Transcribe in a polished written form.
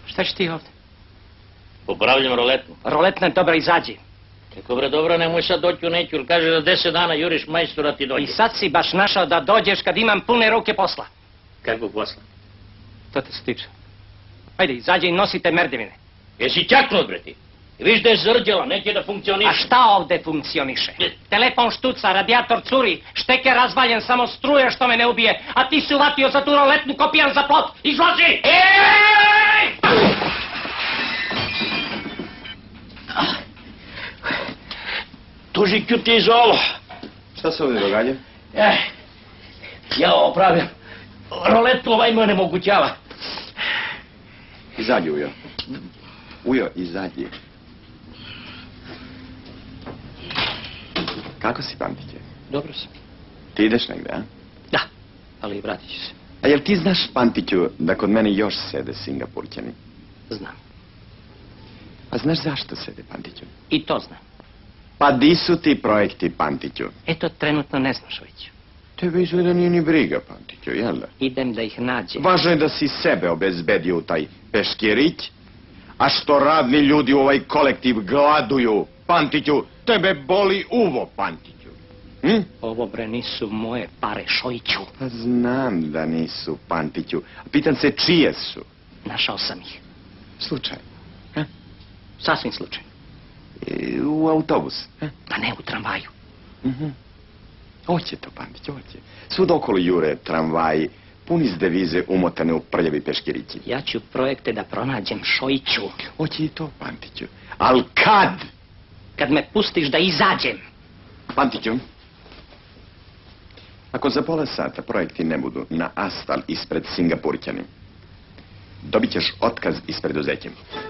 Šta ćeš ti ovde? Popravljam roletnu. Roletna, dobro, izađi. Kako bre, dobro, nemoj sad doći u neću, jer kaže da 10 dana juriš majstora ti dođe. I sad si baš našao da dođeš kad imam pune ruke posla. Kakvog posla? To te se tiče. Ajde, izađi i nosite merdevine. Jesi čaknut, bre ti? Viš da je zrđela, neće da funkcioniše. A šta ovde funkcioniše? Telefon štuca, radijator curi, šteker razvaljen, samo struje što me ne ubije, a ti si uvatio za tu roletnu kopijan za plot. Izlazi! Ej! Tužiću ti za ovo. Šta se ovdje događa? Ja opravljam. Roletu ovaj me onemogućava. Izađi, Ujo. Ujo, izađi. Kako si, Pantiće? Dobro sam. Ti ideš negde, a? Da, ali vratit ću se. A jel ti znaš, Pantiću, da kod mene još sede Singapurćani? Znam. A znaš zašto sede, Pantiću? I to znam. Pa di su ti projekti, Pantiću? Eto, trenutno ne znaš, Oviću. Tebe izgleda nije ni briga, Pantiću, jel da? Idem da ih nađem. Važno je da si sebe obezbedio u taj peškirić, a što radni ljudi u ovaj kolektiv gladuju, Pantiću, tebe boli uvo, Pantiću. Ovo, bre, nisu moje pare, Šojiću. Pa znam da nisu, Pantiću. A pitam se čije su? Našao sam ih. Slučajno. Sasvim slučajno. U autobus. Pa ne u tramvaju. Hoće to, Pantić, hoće. Svud okolo jure tramvaji, puni s devize umotane u prljavi peškirići. Ja ću projekte da pronađem, Šojiću. Hoće i to, Pantiću. Al kad? Kad me pustiš da izađem. Pantiću, ako za pola sata projekti ne budu na asfalt ispred Singapurćani, dobit ćeš otkaz iz preduzeća.